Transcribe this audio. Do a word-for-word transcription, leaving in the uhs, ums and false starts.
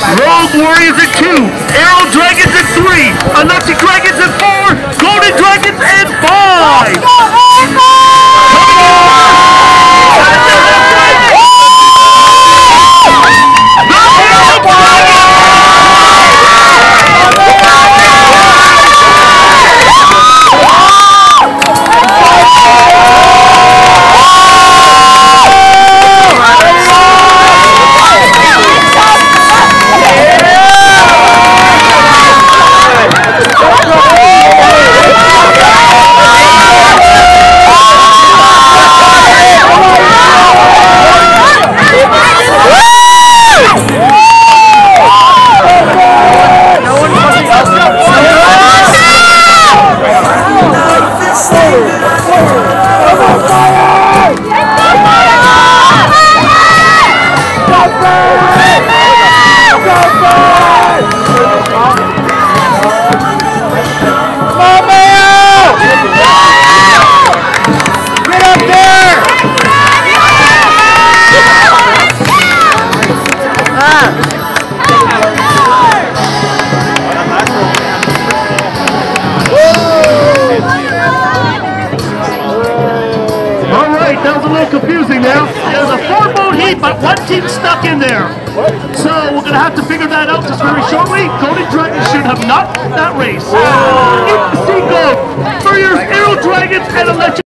Rogue Warriors at two, Arrow Dragons at three, Electric Dragons at four, Golden Dragons at five. That was a little confusing now. There's a four-boat heat, but one team stuck in there. So we're going to have to figure that out just very shortly. Golden Dragons should have not that race. Seagull, Furriers, Arrow Dragons, and Electric.